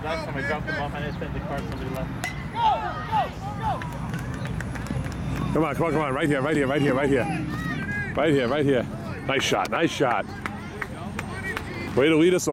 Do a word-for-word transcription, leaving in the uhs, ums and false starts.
last time I dropped them off, I didn't spend the car, somebody left. Come on, come on, come on. Right here, right here, right here, right here. Right here, right here. Nice shot, nice shot. Way to lead us.